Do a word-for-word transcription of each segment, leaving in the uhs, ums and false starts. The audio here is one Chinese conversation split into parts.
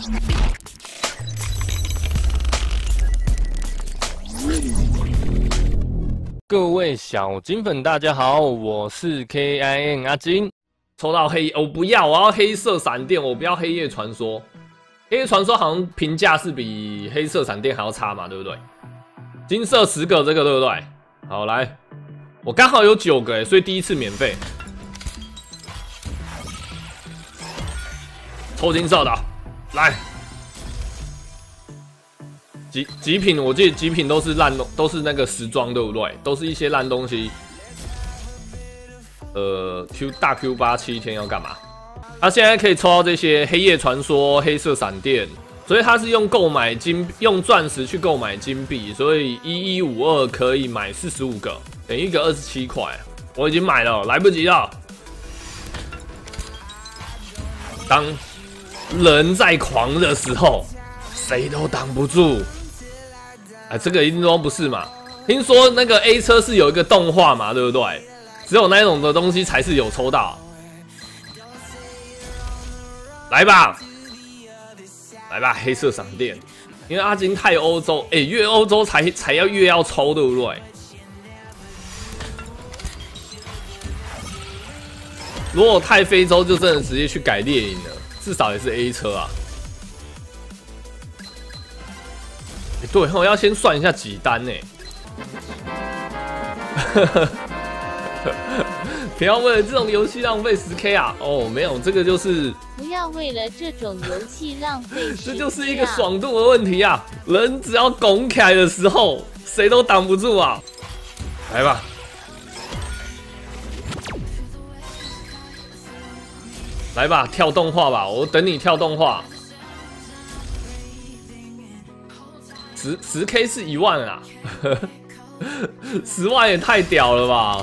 各位小金粉，大家好，我是 K I N 阿金。抽到黑，我、哦、不要，我要黑色闪电，我不要黑夜传说。黑夜传说好像评价是比黑色闪电还要差嘛，对不对？金色十个这个对不对？好，来，我刚好有九个哎，所以第一次免费。抽金色的，来。极极品，我记得极品都是烂东，都是那个时装，对不对？都是一些烂东西。呃 ，Q 大 Q 八七天要干嘛？他、啊、现在可以抽到这些黑夜传说、黑色闪电，所以他是用购买金，用钻石去购买金币，所以一一五二可以买四十五个，等于一个二十七块。我已经买了，来不及了。当人在狂的时候，谁都挡不住。哎，这个一定都不是嘛？听说那个 A 车是有一个动画嘛，对不对？只有那种的东西才是有抽到。来吧，来吧，黑色闪电。因为阿金太欧洲，哎、欸，越欧洲才才要越要抽，对不对？如果太非洲，就真的直接去改猎鹰了，至少也是 A 车啊。欸、对，我要先算一下几单呢、欸。不要为了这种游戏浪费十 K 啊！哦，没有，这个就是不要为了这种游戏浪费十 K 啊！ 这就是一个爽度的问题啊！人只要拱起来的时候，谁都挡不住啊！来吧，来吧，跳动画吧，我等你跳动画。十十 K 是一万啊，十万也太屌了吧！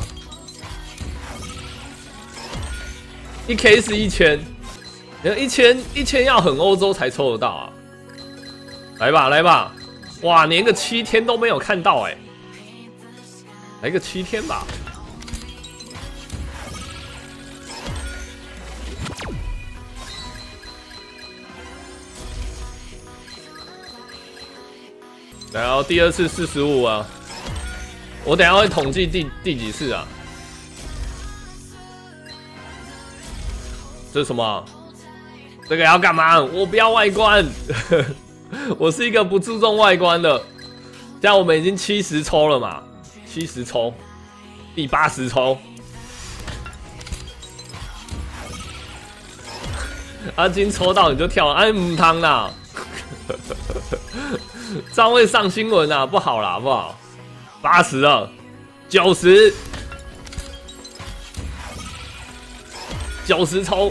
一 K 是一千，一千一千要很欧洲才抽得到啊！来吧来吧，哇，连个七天都没有看到哎、欸，来个七天吧！然后第二次四十五啊，我等一下会统计第第几次啊？这是什么？这个要干嘛？我不要外观，我是一个不注重外观的。这样我们已经七十抽了嘛？七十抽，第八十抽。阿金抽到你就跳，哎母汤啦！这样会上新闻啊，不好啦，不好。八十了，九十，九十抽，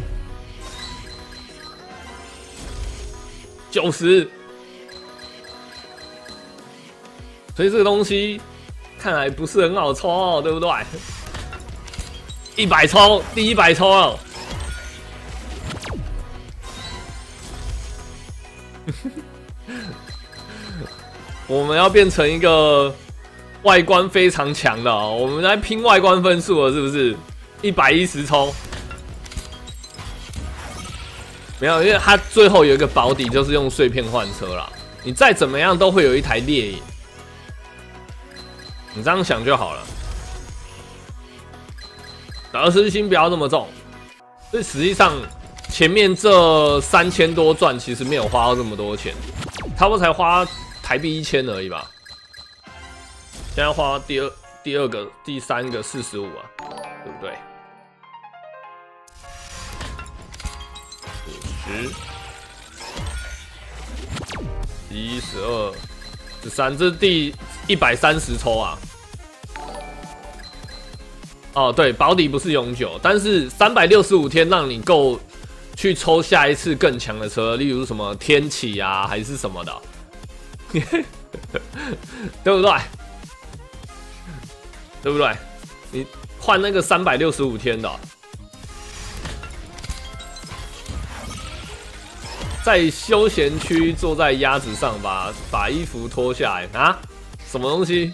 九十。所以这个东西看来不是很好抽哦，对不对？一百抽，第一百抽了。我们要变成一个外观非常强的、哦，我们来拼外观分数了，是不是？一百一十抽，没有，因为它最后有一个保底，就是用碎片换车啦。你再怎么样都会有一台猎鹰，你这样想就好了。得失心不要那么重，所以实际上前面这三千多钻其实没有花到这么多钱，差不多才花台币一千而已吧。现在花第二、第二个、第三个四十五啊，对不对？五十、一十二、十三，这是第一百三十抽啊。哦，对，保底不是永久，但是三百六十五天让你够去抽下一次更强的车，例如什么天启啊，还是什么的。对不对？对不对？你换那个三百六十五天的、哦，在休闲区坐在鸭子上把把衣服脱下来啊？什么东西？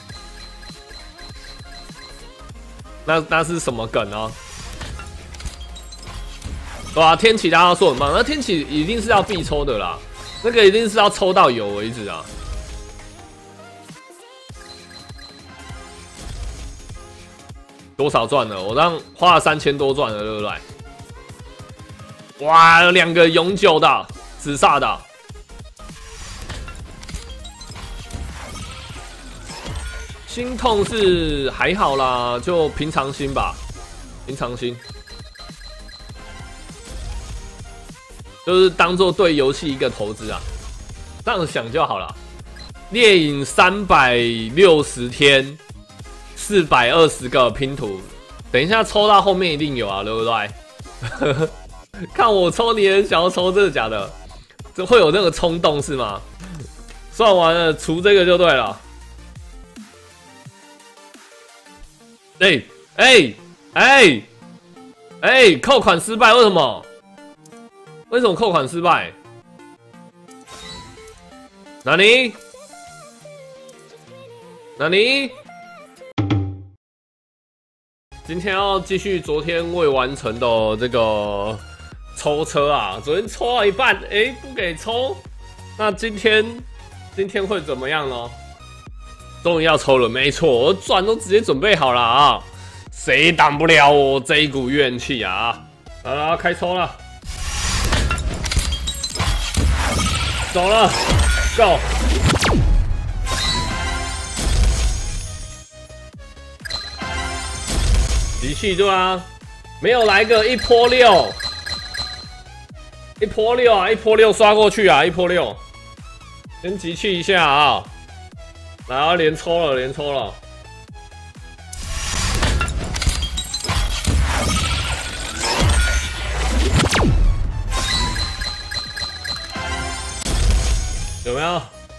那那是什么梗呢、哦？ 对啊，天启大家说很棒，那天启一定是要必抽的啦，那个一定是要抽到有为止啊。多少赚了？我让花了三千多赚了，对不对？哇，两个永久的紫煞的，心痛是还好啦，就平常心吧，平常心，就是当做对游戏一个投资啊，这样想就好了。猎影三百六十天，四百二十个拼图，等一下抽到后面一定有啊，对不对？看我抽，你很想要抽，真的假的？这会有那个冲动是吗？算完了，除这个就对了。哎哎哎哎，扣款失败，为什么？为什么扣款失败？哪里？哪里？今天要继续昨天未完成的这个抽车啊，昨天抽到一半，哎、欸，不给抽，那今天今天会怎么样呢？终于要抽了，没错，我钻都直接准备好了啊，谁挡不了我这一股怨气啊？来了，开抽了，走了 ，Go！ 集气对啊，没有来个一波六，一波六啊，一波六刷过去啊，一波六，先集气一下啊，来啊，连抽了，连抽了，有没有？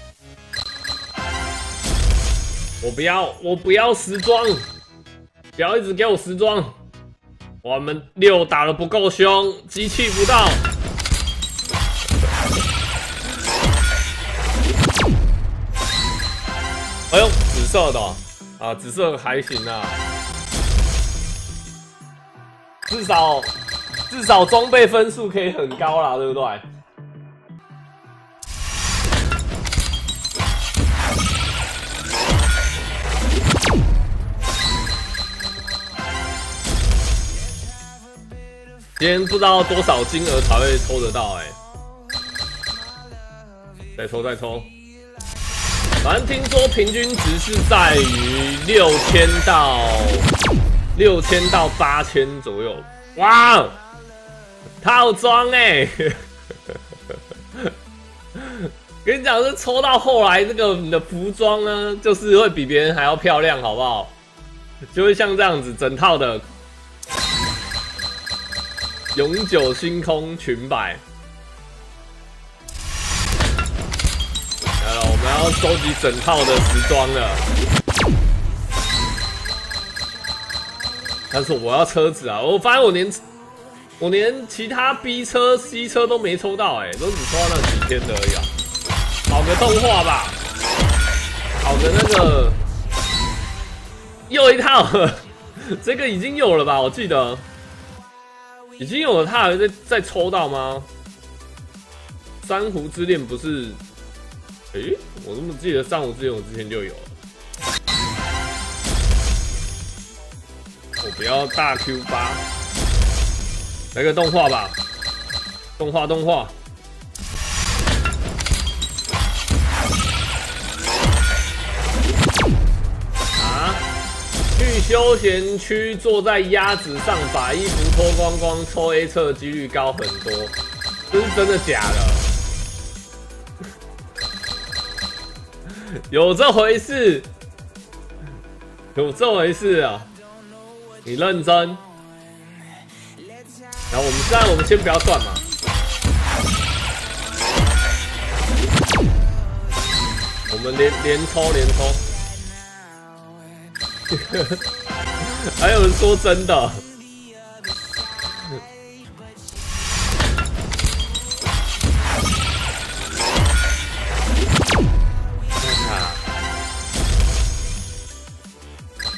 我不要，我不要时装。不要一直给我时装，我们六打得不够凶，集气不到。哎呦，紫色的哦啊，紫色还行啊，至少至少装备分数可以很高啦，对不对？今天不知道多少金额才会抽得到哎、欸，再抽再抽，反正听说平均值是在于六千到六千到八千左右。哇，套装哎、欸！跟你讲，是抽到后来这个你的服装呢，就是会比别人还要漂亮，好不好？就会像这样子，整套的。永久星空裙摆，来了，我们要收集整套的时装了。但是我要车子啊！我发现我连我连其他 B 车、C 车都没抽到、欸，哎，都只抽到那几天的而已啊。跑个动画吧，跑个那个，又一套，这个已经有了吧？我记得。已经有了，他还在再抽到吗？珊瑚之恋不是？诶、欸，我怎么记得珊瑚之恋我之前就有了？我不要大 Q 八，来个动画吧，动画动画。去休闲区，坐在鸭子上，把衣服脱光光，抽 A 车的几率高很多。这是真的假的？有这回事？有这回事啊？你认真？然后我们现在我们先不要算嘛。我们连连抽连抽。还有人说真的，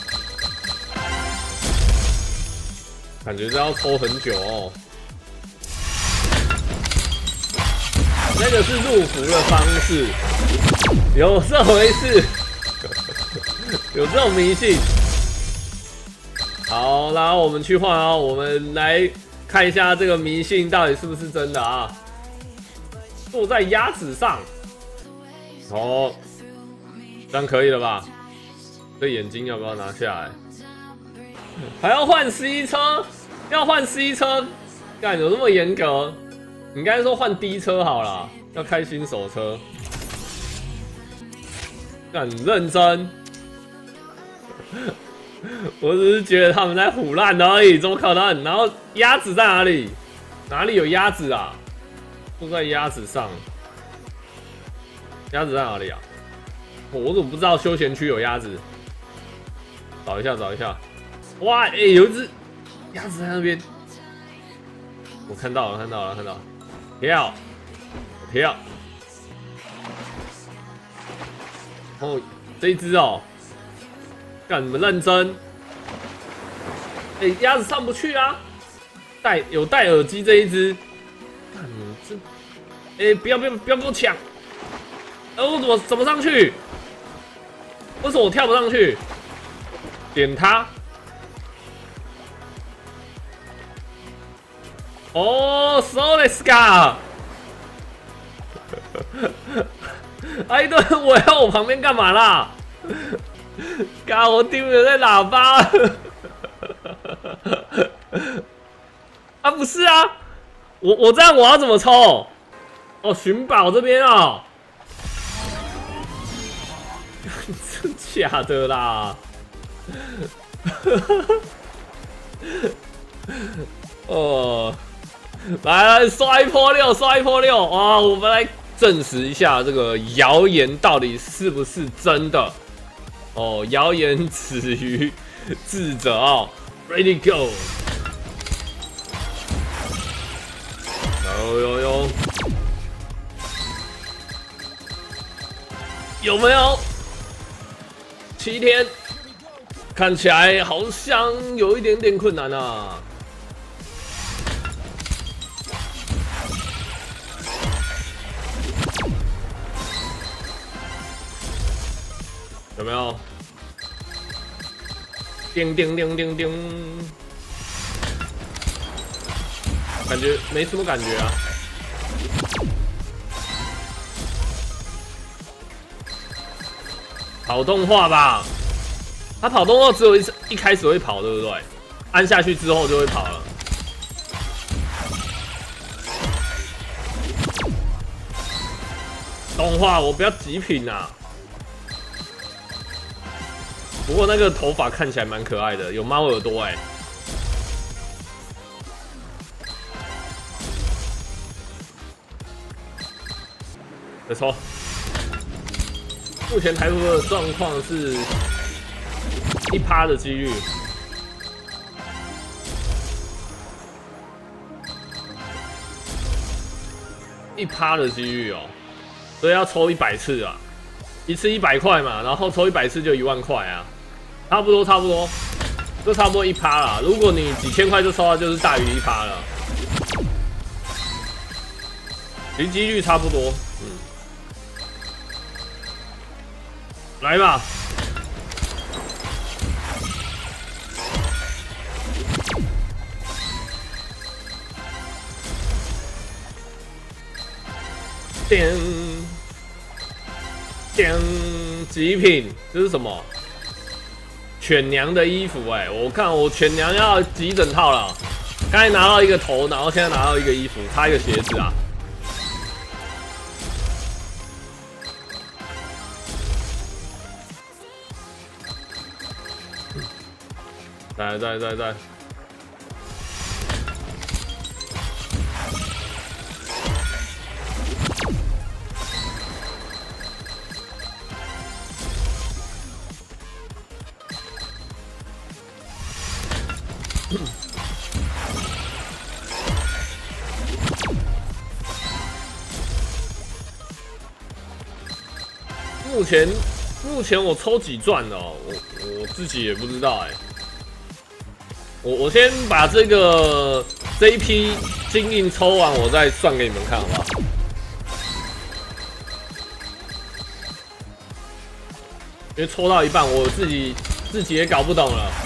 感觉这要抽很久哦。 那个是入伏的方式，有这回事，有这种迷信。好，然后我们去换啊，我们来看一下这个迷信到底是不是真的啊？坐在鸭子上，哦，这样可以了吧？这眼睛要不要拿下来？还要换 C 车，要换 C 车，干有那么严格？你应该说换 D 车好了，要开新手车。干认真，我只是觉得他们在唬烂而已，怎么可能？然后鸭子在哪里？哪里有鸭子啊？坐在鸭子上，鸭子在哪里啊？我怎么不知道休闲区有鸭子？找一下，找一下。哇，哎、欸，有一只鸭子在那边，我看到了，看到了，看到了。跳，跳。哦，这一只哦，干你们认真？哎、欸，鸭子上不去啊！戴有戴耳机这一只，干你这，哎、欸，不要不要不要跟我抢！呃，我怎么怎么上去？为什么我跳不上去？点它。哦 ，so let's go。哎，对，我要我旁边干嘛啦？嘎，我听不见在喇叭。啊，不是啊，我我这样我要怎么抽？哦，寻宝这边啊、哦，真假的啦？哦，来来刷一波六，刷一波六啊！我们来证实一下这个谣言到底是不是真的哦。谣言止于智者哦 ，Ready go！ 有有有，有没有？七天，看起来好像有一点点困难啊。有没有？叮叮叮叮叮，感觉没什么感觉啊。跑动画吧，它跑动画只有一一开始会跑，对不对？按下去之后就会跑了。动画我不要极品啊！不过那个头发看起来蛮可爱的，有猫耳朵哎、欸。没错，目前台图的状况是一趴的几率，一趴的几率哦，所以要抽一百次啊，一次一百块嘛，然后抽一百次就一万块啊。差不多，差不多，就差不多一趴啦。如果你几千块就抽到，就是大于一趴了。离几率差不多，嗯。来吧，点点极品，这是什么？犬娘的衣服哎、欸，我看我犬娘要几整套了。刚才拿到一个头，然后现在拿到一个衣服，差一个鞋子啊。来来来来，目前目前我抽几钻哦，我我自己也不知道哎、欸。我我先把这个这一批金印抽完，我再算给你们看，好不好？ 因为抽到一半，我自己自己也搞不懂了。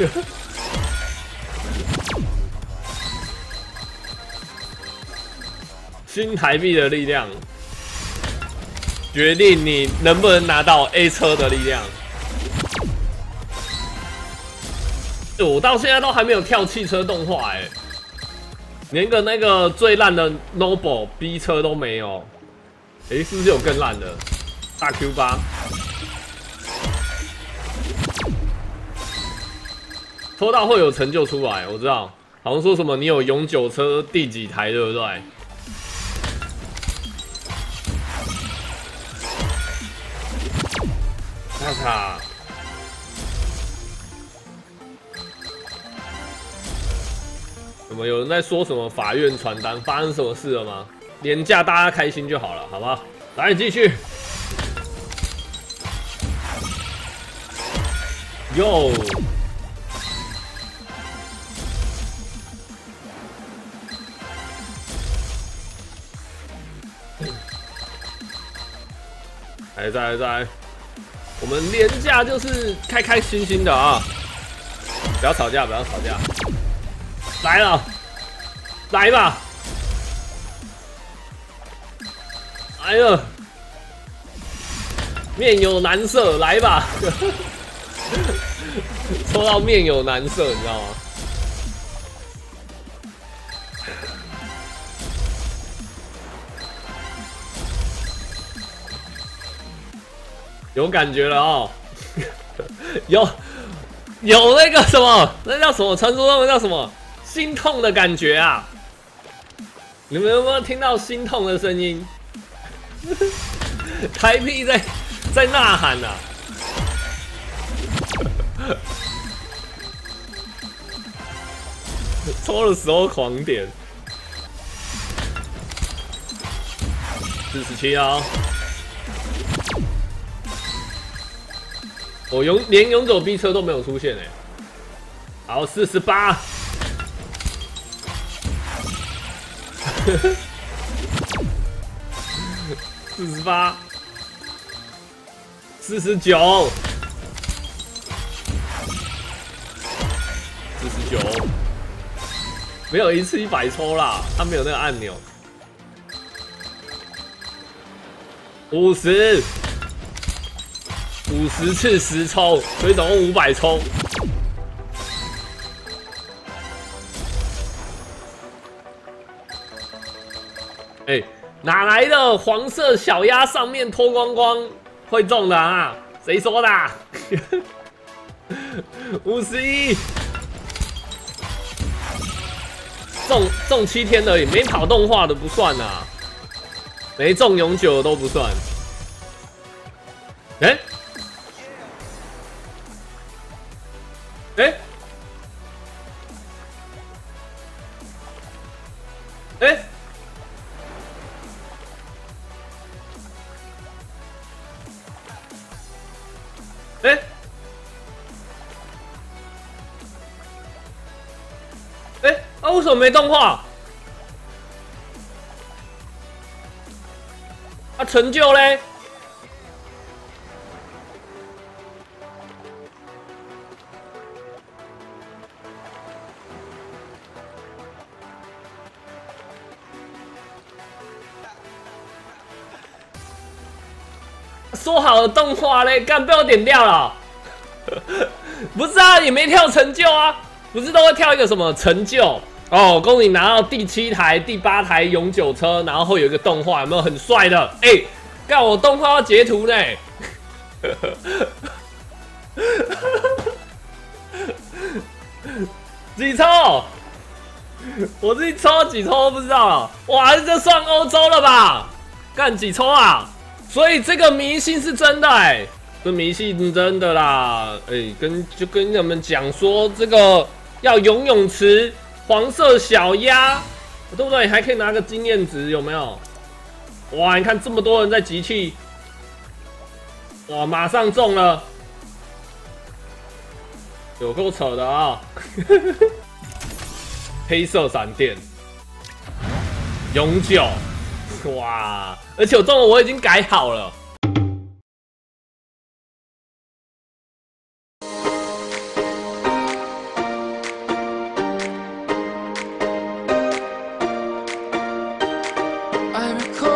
新台币的力量，决定你能不能拿到 A 车的力量。我到现在都还没有跳汽车动画哎、欸，连个那个最烂的 Noble B 车都没有。哎、欸，是不是有更烂的？大 Q 八，抽到会有成就出来，我知道，好像说什么你有永久车第几台，对不对？咔嚓！怎么有人在说什么法院传单？发生什么事了吗？廉价大家开心就好了，好不好？来，继续。哟！来，再来，再来。我们廉价就是开开心心的啊！不要吵架，不要吵架。来了，来吧！来了，面有难色，来吧！抽到面有难色，你知道吗？有感觉了哦，有有那个什么，那叫什么？传说中的叫什么？心痛的感觉啊！你们有没有听到心痛的声音？台币在在呐喊啊！抽的时候狂点，四十七啊！我永连永久 B 车都没有出现哎、欸。好，四十八。四十八，四十九，四十九，没有一次一百抽啦，它没有那个按钮。五十，五十次十抽，所以总共五百抽。哎、欸，哪来的黄色小鸭上面脱光光会中的啊？谁说的、啊？五十一，中中七天而已，没跑动画的不算啊，没中永久的都不算。哎、欸，哎、欸，哎、欸。哎、欸，哎、欸，啊，为什么没动画？啊，成就嘞？说好的动画嘞，干被我点掉了。不是啊，也没跳成就啊，不是都会跳一个什么成就哦？恭喜拿到第七台、第八台永久车，然后会有一个动画，有没有很帅的？哎、欸，干我动画要截图呢。几抽？我自己抽几抽都不知道了。哇，这算欧洲了吧？干几抽啊？所以这个迷信是真的哎、欸，这迷信真的啦，哎、欸，跟就跟你们讲说这个要游泳池黄色小鸭，对不对？还可以拿个经验值，有没有？哇，你看这么多人在集气，哇，马上中了，有够扯的啊！黑色闪电，永久。哇！而且我中了，我已经改好了。 可